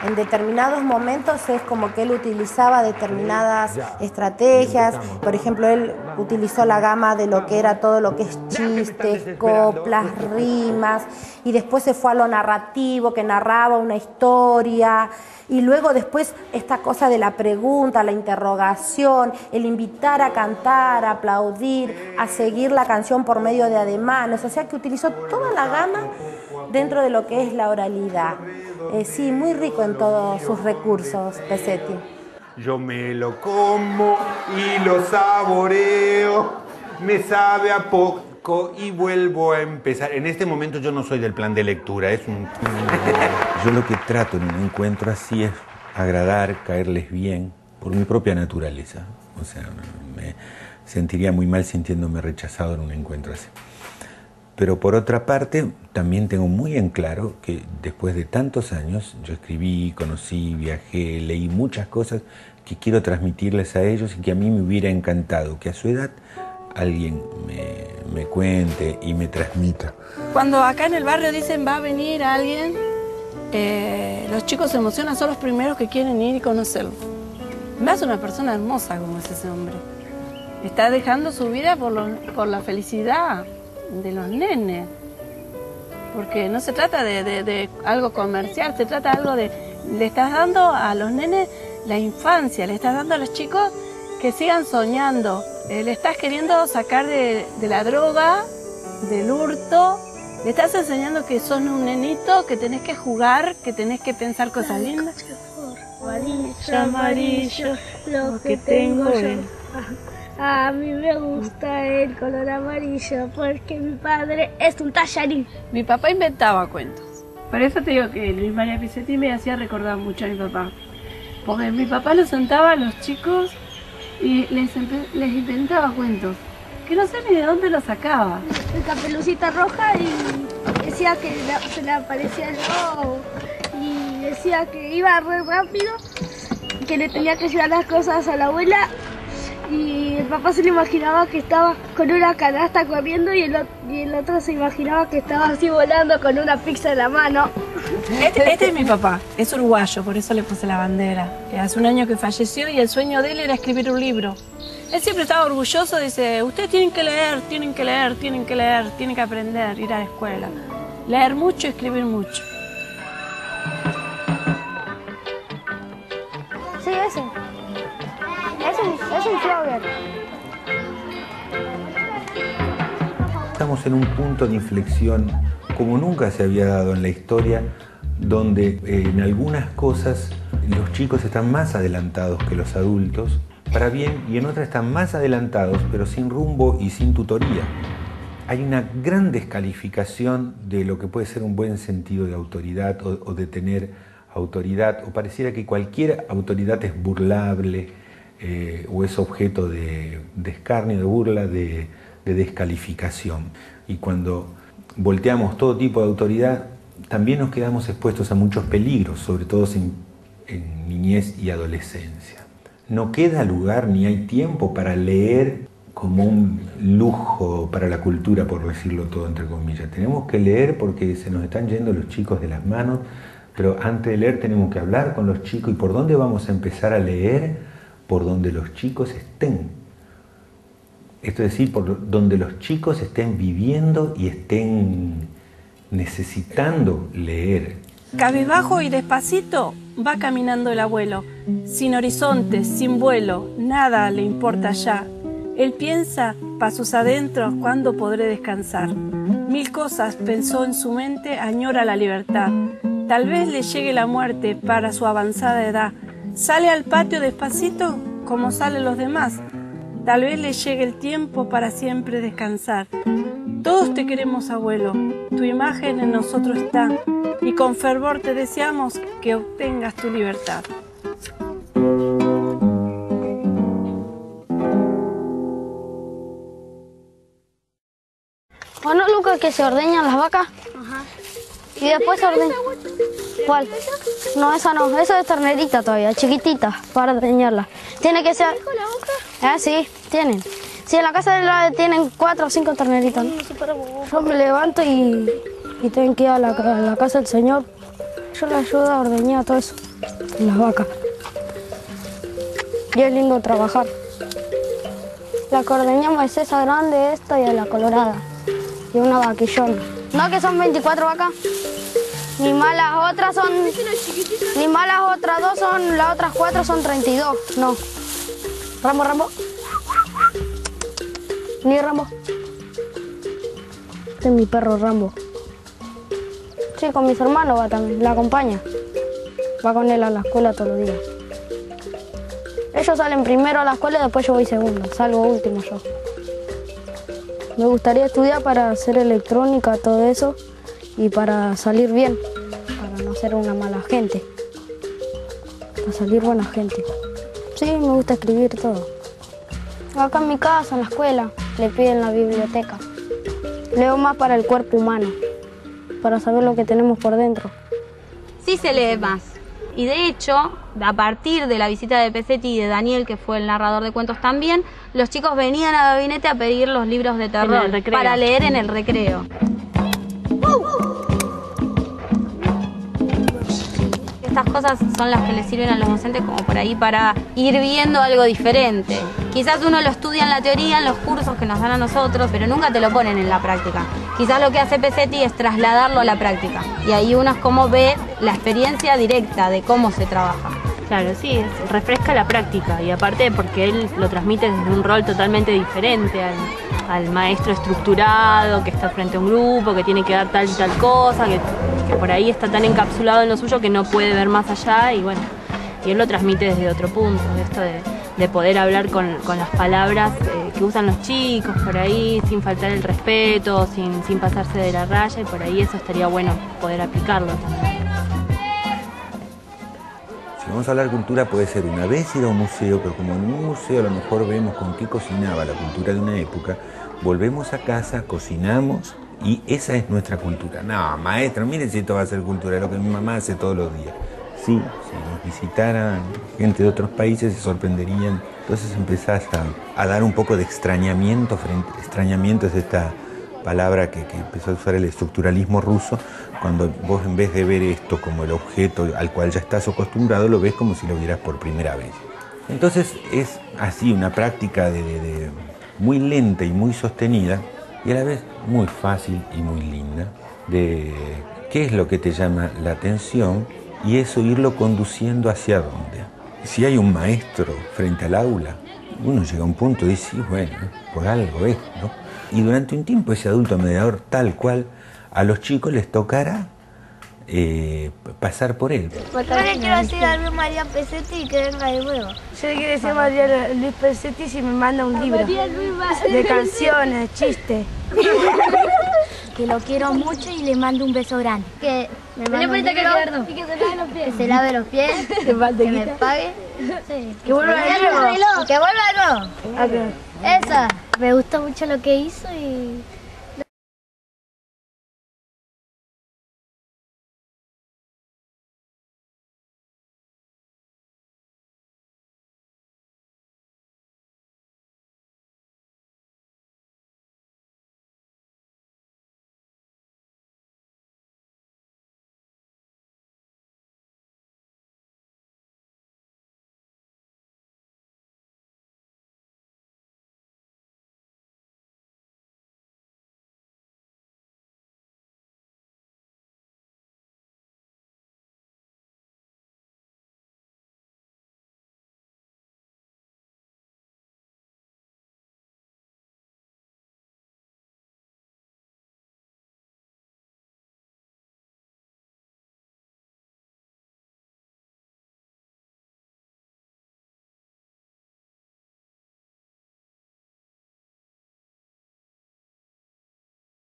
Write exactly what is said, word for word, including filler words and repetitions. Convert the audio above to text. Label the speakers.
Speaker 1: en determinados momentos es como que él utilizaba determinadas estrategias. Por ejemplo, él utilizó la gama de lo que era todo lo que es chistes, coplas, rimas, y después se fue a lo narrativo, que narraba una historia, y luego después esta cosa de la pregunta, la interrogación, el invitar a cantar, a aplaudir, a seguir la canción por medio de ademanes, o sea que utilizó toda la gama dentro de lo que es la oralidad. Eh, sí, muy rico en todos sus recursos, Pesetti.
Speaker 2: Yo me lo como y lo saboreo, me sabe a poco y vuelvo a empezar. En este momento yo no soy del plan de lectura, es un... Yo lo que trato en un encuentro así es agradar, caerles bien, por mi propia naturaleza. O sea, me sentiría muy mal sintiéndome rechazado en un encuentro así. Pero por otra parte, también tengo muy en claro que después de tantos años, yo escribí, conocí, viajé, leí muchas cosas que quiero transmitirles a ellos y que a mí me hubiera encantado que a su edad alguien me, me cuente y me transmita.
Speaker 3: Cuando acá en el barrio dicen va a venir alguien, eh, los chicos se emocionan, son los primeros que quieren ir y conocerlo. Me hace una persona hermosa como es ese hombre. Está dejando su vida por, lo, por la felicidad de los nenes, porque no se trata de, de, de algo comercial, se trata de algo de, le estás dando a los nenes la infancia, le estás dando a los chicos que sigan soñando, eh, le estás queriendo sacar de, de la droga, del hurto, le estás enseñando que sos un nenito, que tenés que jugar, que tenés que pensar cosas lindas.
Speaker 4: Amarillo, amarillo, lo que tengo yo. A mí me gusta el color amarillo porque mi padre es un tallarín.
Speaker 3: Mi papá inventaba cuentos. Por eso te digo que Luis María Pesetti me hacía recordar mucho a mi papá. Porque mi papá los sentaba a los chicos y les, les inventaba cuentos. Que no sé ni de dónde los sacaba.
Speaker 4: El Caperucita Roja y decía que se le aparecía el lobo. Y decía que iba re rápido, que le tenía que llevar las cosas a la abuela. Y el papá se le imaginaba que estaba con una canasta corriendo y el, y el otro se imaginaba que estaba así volando con una pizza en la mano.
Speaker 3: Este, este es mi papá, es uruguayo, por eso le puse la bandera. Hace un año que falleció y el sueño de él era escribir un libro. Él siempre estaba orgulloso, dice, ustedes tienen que leer, tienen que leer, tienen que leer, tienen que aprender, ir a la escuela. Leer mucho y escribir mucho.
Speaker 4: Sí, ese. Es un, es un flogger.
Speaker 2: Estamos en un punto de inflexión como nunca se había dado en la historia, donde eh, en algunas cosas los chicos están más adelantados que los adultos, para bien, y en otras están más adelantados, pero sin rumbo y sin tutoría. Hay una gran descalificación de lo que puede ser un buen sentido de autoridad o, o de tener autoridad, o pareciera que cualquier autoridad es burlable, Eh, o es objeto de, de escarnio, de burla, de, de descalificación. Y cuando volteamos todo tipo de autoridad, también nos quedamos expuestos a muchos peligros, sobre todo en, en niñez y adolescencia. No queda lugar ni hay tiempo para leer como un lujo para la cultura, por decirlo todo entre comillas. Tenemos que leer porque se nos están yendo los chicos de las manos, pero antes de leer tenemos que hablar con los chicos. ¿Y por dónde vamos a empezar a leer? Por donde los chicos estén. Esto es decir, por donde los chicos estén viviendo y estén necesitando leer.
Speaker 3: Cabizbajo y despacito va caminando el abuelo, sin horizontes, sin vuelo, nada le importa ya. Él piensa, pa' sus adentros, ¿cuándo podré descansar? Mil cosas pensó en su mente, añora la libertad. Tal vez le llegue la muerte para su avanzada edad. Sale al patio despacito como salen los demás. Tal vez le llegue el tiempo para siempre descansar. Todos te queremos, abuelo, tu imagen en nosotros está y con fervor te deseamos que obtengas tu libertad.
Speaker 4: Bueno, Lucas, que se ordeñan las vacas. Ajá. Y después se ordeñan. ¿Cuál? No, esa no, esa es ternerita todavía, chiquitita, para ordeñarla. Tiene que ser... Ah, sí, tienen. Sí, en la casa de la tienen cuatro o cinco terneritas, ¿no? Yo me levanto y, y tengo que ir a la, a la casa del señor. Yo le ayudo a ordeñar todo eso.
Speaker 5: las vacas. Y es lindo trabajar. La que ordeñamos es esa grande, esta y la colorada. Y una vaquillona. ¿No que son veinticuatro vacas? Ni más las otras son... Ni más las otras dos son... Las otras cuatro son treinta y dos. No. Rambo, Rambo. Ni Rambo. Este es mi perro Rambo. Sí, con mis hermanos va también. La acompaña. Va con él a la escuela todos los días. Ellos salen primero a la escuela y después yo voy segundo. Salgo último yo. Me gustaría estudiar para hacer electrónica, todo eso, y para salir bien, para no ser una mala gente, para salir buena gente. Sí, me gusta escribir todo. Acá en mi casa, en la escuela, le piden la biblioteca. Leo más para el cuerpo humano, para saber lo que tenemos por dentro.
Speaker 6: Sí se lee más. Y de hecho, a partir de la visita de Pesetti y de Daniel, que fue el narrador de cuentos también, los chicos venían a Gabinete a pedir los libros de terror para leer en el recreo. Estas cosas son las que les sirven a los docentes como por ahí para ir viendo algo diferente. Quizás uno lo estudia en la teoría, en los cursos que nos dan a nosotros, pero nunca te lo ponen en la práctica. Quizás lo que hace Pesetti es trasladarlo a la práctica. Y ahí uno es como ve la experiencia directa de cómo se trabaja.
Speaker 7: Claro, sí, es, refresca la práctica y aparte porque él lo transmite desde un rol totalmente diferente al, al maestro estructurado que está frente a un grupo, que tiene que dar tal y tal cosa, que, que por ahí está tan encapsulado en lo suyo que no puede ver más allá y bueno, y él lo transmite desde otro punto, de esto de, de poder hablar con, con las palabras eh, que usan los chicos por ahí, sin faltar el respeto, sin, sin pasarse de la raya y por ahí eso estaría bueno poder aplicarlo también.
Speaker 2: Si vamos a hablar de cultura, puede ser una vez ir a un museo, pero como en un museo a lo mejor vemos con qué cocinaba la cultura de una época, volvemos a casa, cocinamos y esa es nuestra cultura. No, maestra, miren si esto va a ser cultura, es lo que mi mamá hace todos los días. Sí, si nos visitaran gente de otros países se sorprenderían. Entonces empezás a, a dar un poco de extrañamiento frente. Extrañamiento es esta palabra que, que empezó a usar el estructuralismo ruso, cuando vos en vez de ver esto como el objeto al cual ya estás acostumbrado, lo ves como si lo vieras por primera vez. Entonces es así una práctica de, de, de muy lenta y muy sostenida y a la vez muy fácil y muy linda de qué es lo que te llama la atención y eso irlo conduciendo hacia dónde. Si hay un maestro frente al aula, uno llega a un punto y dice, sí, bueno, por algo es, ¿no? Y durante un tiempo ese adulto mediador tal cual a los chicos les tocará eh, pasar por él.
Speaker 4: Yo le quiero decir a Luis María Pesetti que venga de nuevo.
Speaker 5: Yo le quiero decir a María Luis Pesetti si me manda un libro de canciones, de chistes.
Speaker 8: Que lo quiero mucho y le mando un beso grande. Que me mande un libro
Speaker 4: Y que se lave los pies.
Speaker 8: que se lave los pies, que me pague. Sí.
Speaker 5: Que vuelva de nuevo.
Speaker 8: Y que vuelva de nuevo. Esa. Me gustó mucho lo que hizo y